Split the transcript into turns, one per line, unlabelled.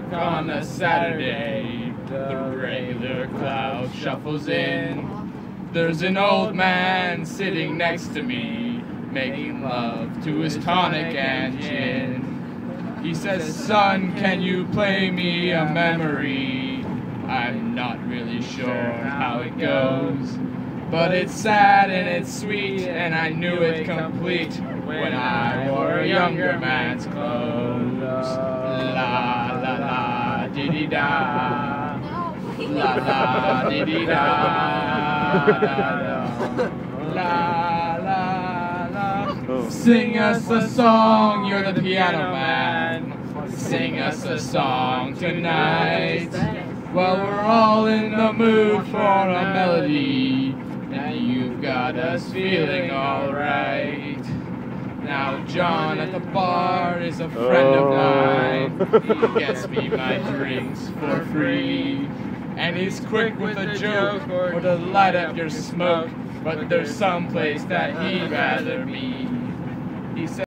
o'clock on a Saturday, the regular crowd shuffles in. There's an old man sitting next to me, making love to his tonic and gin. He says, "Son, can you play me a memory?" I'm not really sure how it goes, but it's sad and it's sweet, and I knew it complete when I wore a younger man's clothes. La la la dee da, la la dee da, la la la. Sing us a song, you're the piano man. Sing us a song tonight. Well, we're all in the mood for a melody, and you've got us feeling alright. Now John at the bar is a friend of mine. He gets me my drinks for free, and he's quick with a joke or to light up your smoke, but there's some place that he'd rather be. He said